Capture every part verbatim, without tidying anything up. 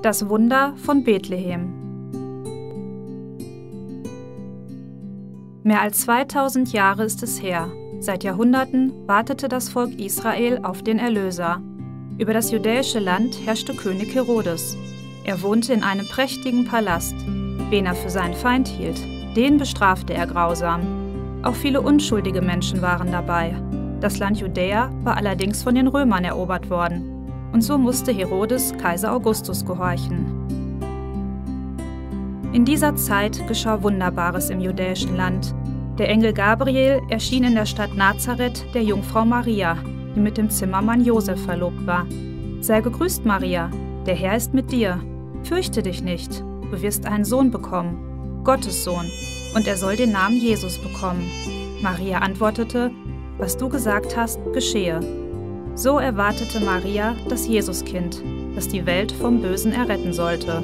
Das Wunder von Bethlehem. Mehr als zweitausend Jahre ist es her. Seit Jahrhunderten wartete das Volk Israel auf den Erlöser. Über das judäische Land herrschte König Herodes. Er wohnte in einem prächtigen Palast. Wen er für seinen Feind hielt, den bestrafte er grausam. Auch viele unschuldige Menschen waren dabei. Das Land Judäa war allerdings von den Römern erobert worden. Und so musste Herodes Kaiser Augustus gehorchen. In dieser Zeit geschah Wunderbares im judäischen Land. Der Engel Gabriel erschien in der Stadt Nazareth der Jungfrau Maria, die mit dem Zimmermann Josef verlobt war. Sei gegrüßt, Maria, der Herr ist mit dir. Fürchte dich nicht, du wirst einen Sohn bekommen, Gottes Sohn, und er soll den Namen Jesus bekommen. Maria antwortete, was du gesagt hast, geschehe. So erwartete Maria das Jesuskind, das die Welt vom Bösen erretten sollte.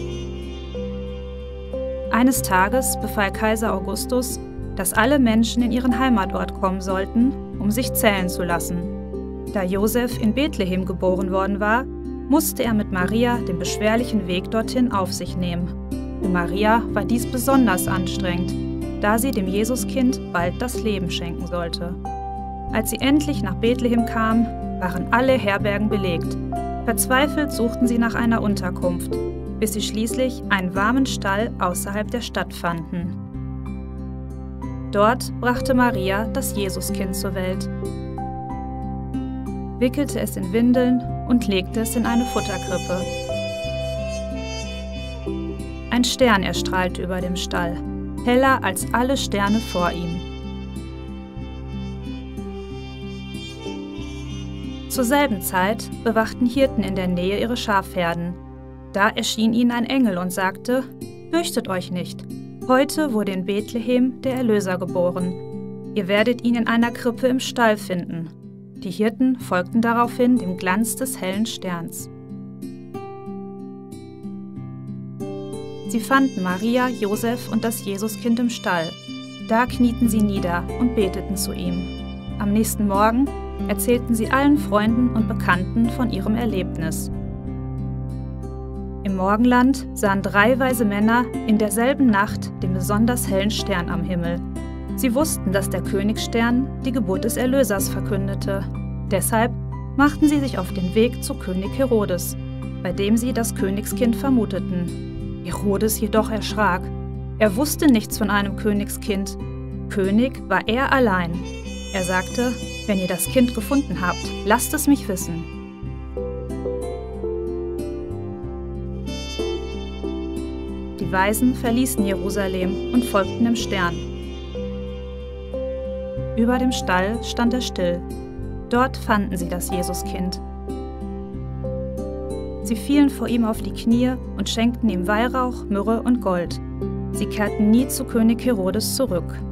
Eines Tages befahl Kaiser Augustus, dass alle Menschen in ihren Heimatort kommen sollten, um sich zählen zu lassen. Da Josef in Bethlehem geboren worden war, musste er mit Maria den beschwerlichen Weg dorthin auf sich nehmen. Für Maria war dies besonders anstrengend, da sie dem Jesuskind bald das Leben schenken sollte. Als sie endlich nach Bethlehem kam, waren alle Herbergen belegt. Verzweifelt suchten sie nach einer Unterkunft, bis sie schließlich einen warmen Stall außerhalb der Stadt fanden. Dort brachte Maria das Jesuskind zur Welt, wickelte es in Windeln und legte es in eine Futterkrippe. Ein Stern erstrahlte über dem Stall, heller als alle Sterne vor ihm. Zur selben Zeit bewachten Hirten in der Nähe ihre Schafherden. Da erschien ihnen ein Engel und sagte, fürchtet euch nicht, heute wurde in Bethlehem der Erlöser geboren. Ihr werdet ihn in einer Krippe im Stall finden. Die Hirten folgten daraufhin dem Glanz des hellen Sterns. Sie fanden Maria, Josef und das Jesuskind im Stall. Da knieten sie nieder und beteten zu ihm. Am nächsten Morgen erzählten sie allen Freunden und Bekannten von ihrem Erlebnis. Im Morgenland sahen drei weise Männer in derselben Nacht den besonders hellen Stern am Himmel. Sie wussten, dass der Königsstern die Geburt des Erlösers verkündete. Deshalb machten sie sich auf den Weg zu König Herodes, bei dem sie das Königskind vermuteten. Herodes jedoch erschrak. Er wusste nichts von einem Königskind. König war er allein. Er sagte, wenn ihr das Kind gefunden habt, lasst es mich wissen. Die Weisen verließen Jerusalem und folgten dem Stern. Über dem Stall stand er still. Dort fanden sie das Jesuskind. Sie fielen vor ihm auf die Knie und schenkten ihm Weihrauch, Myrrhe und Gold. Sie kehrten nie zu König Herodes zurück.